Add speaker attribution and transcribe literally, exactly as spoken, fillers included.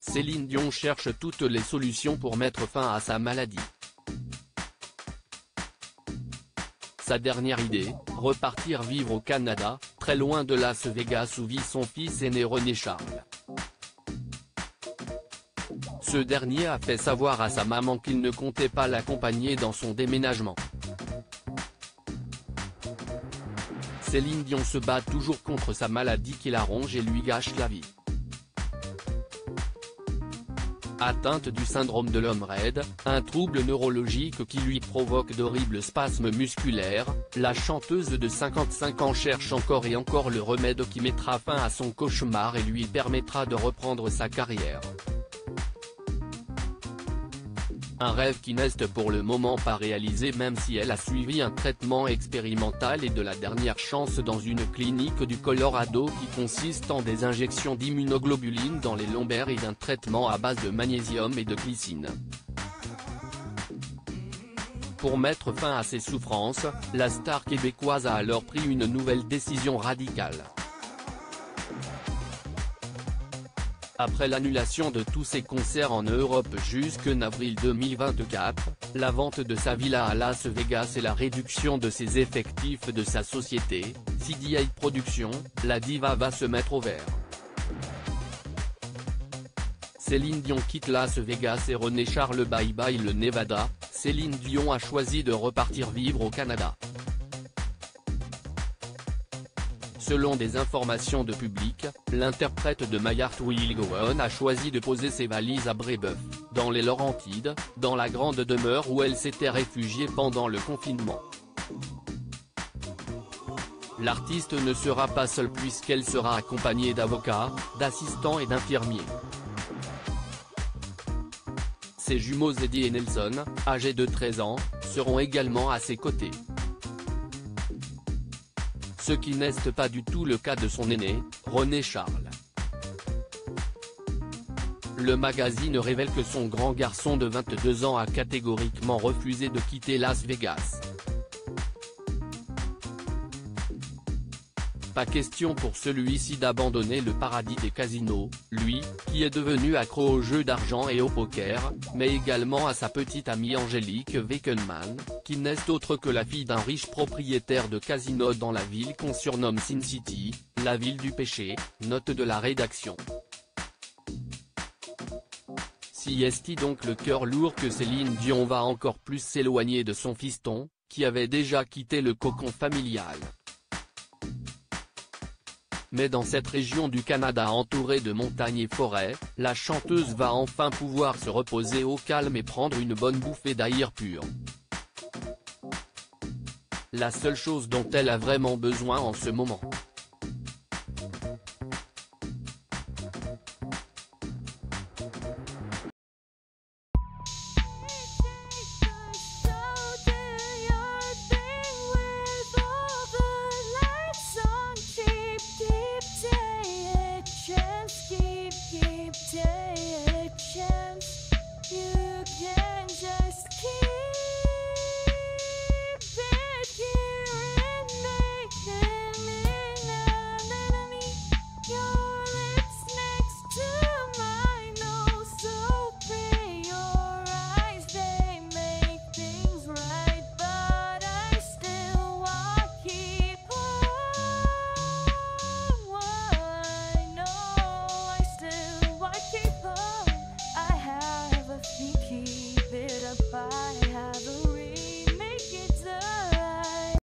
Speaker 1: Céline Dion cherche toutes les solutions pour mettre fin à sa maladie. Sa dernière idée, repartir vivre au Canada, très loin de Las Vegas où vit son fils aîné René Charles. Ce dernier a fait savoir à sa maman qu'il ne comptait pas l'accompagner dans son déménagement. Céline Dion se bat toujours contre sa maladie qui la ronge et lui gâche la vie. Atteinte du syndrome de l'homme raide, un trouble neurologique qui lui provoque d'horribles spasmes musculaires, la chanteuse de cinquante-cinq ans cherche encore et encore le remède qui mettra fin à son cauchemar et lui permettra de reprendre sa carrière. Un rêve qui n'est pour le moment pas réalisé même si elle a suivi un traitement expérimental et de la dernière chance dans une clinique du Colorado qui consiste en des injections d'immunoglobulines dans les lombaires et d'un traitement à base de magnésium et de glycine. Pour mettre fin à ses souffrances, la star québécoise a alors pris une nouvelle décision radicale. Après l'annulation de tous ses concerts en Europe jusqu'en avril deux mille vingt-quatre, la vente de sa villa à Las Vegas et la réduction de ses effectifs de sa société, C D A Productions, la diva va se mettre au vert. Céline Dion quitte Las Vegas et René Charles bye bye le Nevada, Céline Dion a choisi de repartir vivre au Canada. Selon des informations de Public, l'interprète de My Heart Will Go On a choisi de poser ses valises à Brébeuf, dans les Laurentides, dans la grande demeure où elle s'était réfugiée pendant le confinement. L'artiste ne sera pas seule puisqu'elle sera accompagnée d'avocats, d'assistants et d'infirmiers. Ses jumeaux Eddie et Nelson, âgés de treize ans, seront également à ses côtés. Ce qui n'est pas du tout le cas de son aîné, René Charles. Le magazine révèle que son grand garçon de vingt-deux ans a catégoriquement refusé de quitter Las Vegas. Pas question pour celui-ci d'abandonner le paradis des casinos, lui, qui est devenu accro aux jeux d'argent et au poker, mais également à sa petite amie Angélique Weckenman, qui n'est autre que la fille d'un riche propriétaire de casino dans la ville qu'on surnomme Sin City, la ville du péché, note de la rédaction. Si est-il donc le cœur lourd que Céline Dion va encore plus s'éloigner de son fiston, qui avait déjà quitté le cocon familial. Mais dans cette région du Canada entourée de montagnes et forêts, la chanteuse va enfin pouvoir se reposer au calme et prendre une bonne bouffée d'air pur. La seule chose dont elle a vraiment besoin en ce moment.
Speaker 2: Keep it up, I have a